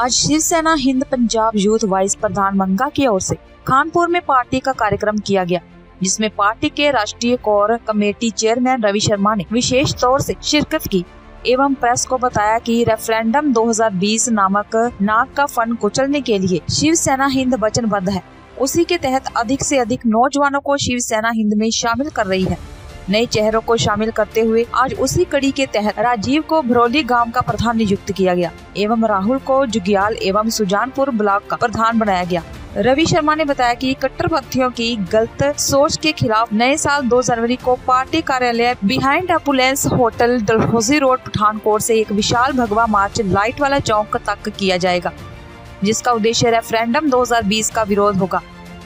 आज Shiv Sena Hind Punjab youth vice प्रधान मंगा की ओर से खानपुर में पार्टी का कार्यक्रम किया गया, जिसमें पार्टी के राष्ट्रीय core committee chairman Ravi Sharma ने विशेष तौर से शिरकत की एवं प्रेस को बताया कि रेफरेंडम 2020 नामक नाक का फन कुचलने के लिए शिवसेना हिंद वचनबद्ध है। उसी के तहत अधिक से अधिक नौजवानों को शिवसेना हिंद में शामिल कर रही है। नए चेहरों को शामिल करते हुए आज उसी कड़ी के तहत राजीव को भरौली गांव का प्रधान नियुक्त किया गया एवं राहुल को जुग्याल एवं सुजानपुर ब्लॉक का प्रधान बनाया गया। रवि शर्मा ने बताया कि कट्टरपंथियों की गलत सोच के खिलाफ नए साल 2 जनवरी को पार्टी कार्यालय behind opulence hotel Dalhousie road Pathankot से एक विशाल भगवा मार्च लाइट वाला चौक तक किया जाएगा, जिसका उद्देश्य रेफरेंडम 2020 का विरोध होगा।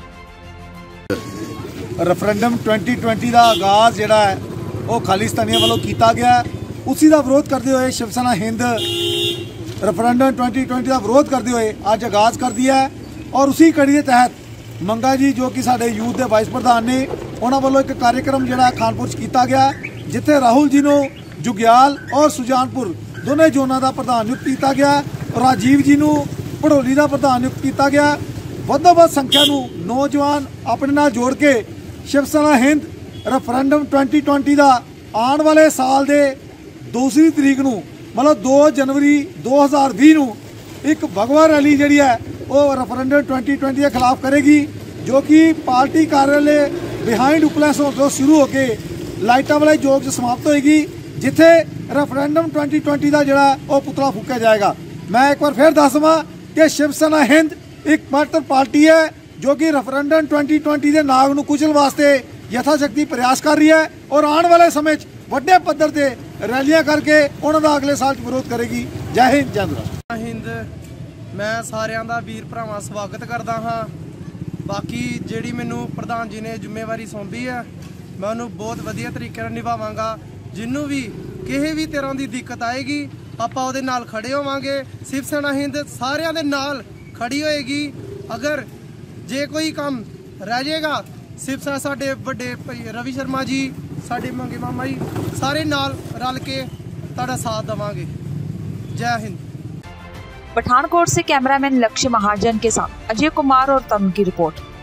रेफरेंडम 2020 का आगाज जिहड़ा है वो खालिस्तानियों वालों किया गया, उसी का विरोध करते हुए शिवसेना हिंद रेफरेंडम 2020 का विरोध करते हुए आज आगाज कर दिया है। और उसी कड़ी के तहत मंगा जी जो कि साडे यूथ के वाइस प्रधान ने उन्होंने वालों एक कार्यक्रम जिहड़ा खानपुर किया गया, जिथे राहुल जी को जुग्याल और सुजानपुर दोनों जोनों का प्रधान नियुक्त किया गया और राजीव जी को भड़ोली का प्रधान नियुक्त किया गया। वधो वध संख्या नौजवान अपने नाल जोड़ के शिवसेना हिंद रेफरेंडम 2020 का आने वाले साल के 2 तरीक को मतलब 2 जनवरी 2020 को एक भगवा रैली जी है वो रेफरेंडम 2020 के खिलाफ करेगी, जो कि पार्टी कार्यालय बिहाइंड उपलेंस तो शुरू होकर लाइटा वाले चौक से समाप्त होगी, जिथे रेफरेंडम 2020 का जोड़ा वो पुतला फूका जाएगा। मैं एक बार फिर दस देवां कि शिवसेना हिंद एक मात्र पार्टी है जो कि रेफरेंडम 2020 के नाग नूं कुचल वास्ते यथाशक्ति प्रयास कर रही है और आने वाले समय वड्डे पद्धर से रैलियां करके उन्होंने अगले साल विरोध करेगी। जय हिंद, जय हिंद। मैं सारिਆਂ ਦਾ ਵੀਰ ਭਰਾਵਾਂ ਸਵਾਗਤ ਕਰਦਾ ਹਾਂ। ਬਾਕੀ ਜਿਹੜੀ ਮੈਨੂੰ ਪ੍ਰਧਾਨ ਜੀ ਨੇ ਜ਼ਿੰਮੇਵਾਰੀ ਸੌਂਪੀ ਹੈ ਮੈਂ ਉਹਨੂੰ ਬਹੁਤ ਵਧੀਆ ਤਰੀਕੇ ਨਾਲ ਨਿਭਾਵਾਂਗਾ। ਜਿੰਨੂੰ ਵੀ ਕਿਸੇ ਵੀ ਤਰ੍ਹਾਂ ਦੀ ਦਿੱਕਤ ਆਏਗੀ ਆਪਾਂ ਉਹਦੇ ਨਾਲ ਖੜੇ ਹੋਵਾਂਗੇ। शिवसेना हिंद ਸਾਰਿਆਂ ਦੇ ਨਾਲ ਖੜੀ ਹੋਏਗੀ। अगर जे कोई काम रह जाएगा शिवसेना साडे वड्डे भाई रवि शर्मा जी साडे मंगे मामा जी सारे नाल रल के तुहाडा साथ देवांगे। जय हिंद। पठानकोट से कैमरामैन लक्ष्य महाजन के साथ अजय कुमार और तनु की रिपोर्ट।